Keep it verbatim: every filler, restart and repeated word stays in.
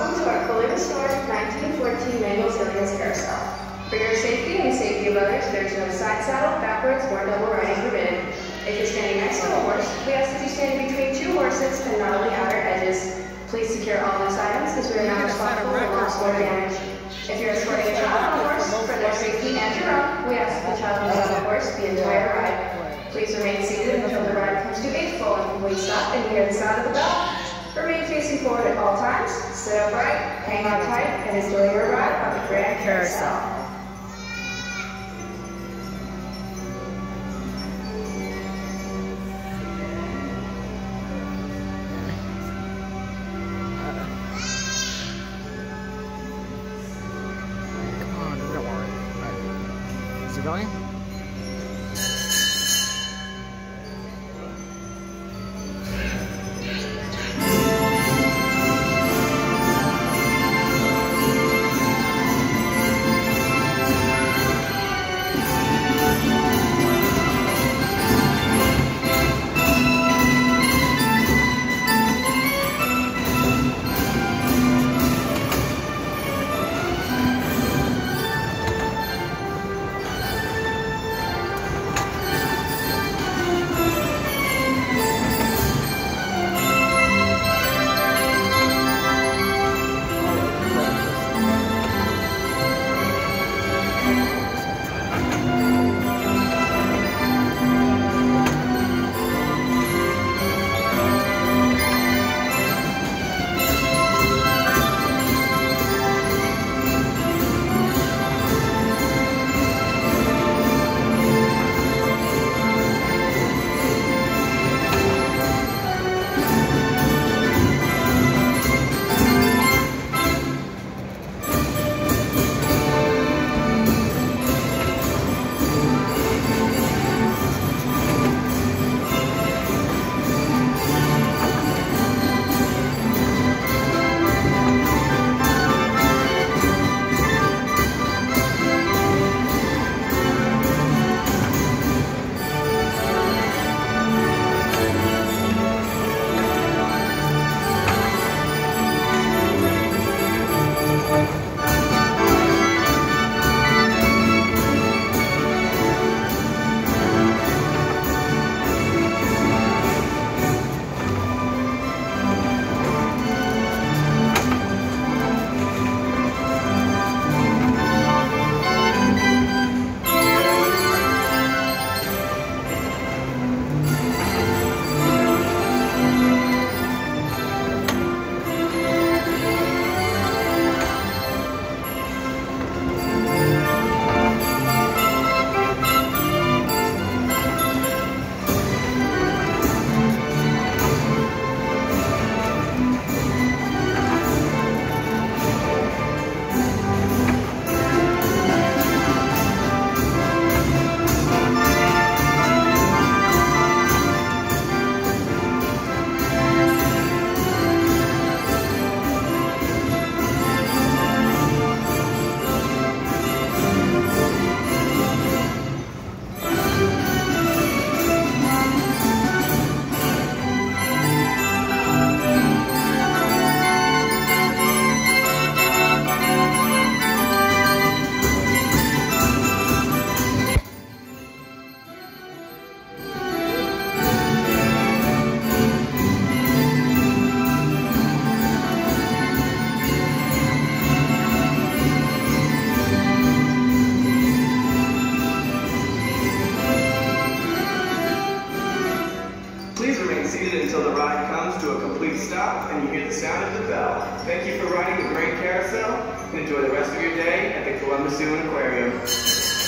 Welcome to our fully restored nineteen fourteen manual Zillions Carousel. For your safety and the safety of others, there's no side saddle, backwards, or double riding permitted. If you're standing next to a horse, we ask that you stand between two horses and not on the outer edges. Please secure all loose items as we are not responsible for loss or damage. If you're escorting a child on a horse, for their safety and your own, we ask that the child be on the horse the entire ride. Please remain seated until the ride comes to a full and complete stop and hear the sound of the bell. Remain facing forward at all times, sit upright, hang on tight, and enjoy your ride on the Grand Carousel. Going? Until the ride comes to a complete stop and you hear the sound of the bell. Thank you for riding the Grand Carousel and enjoy the rest of your day at the Columbus Zoo and Aquarium.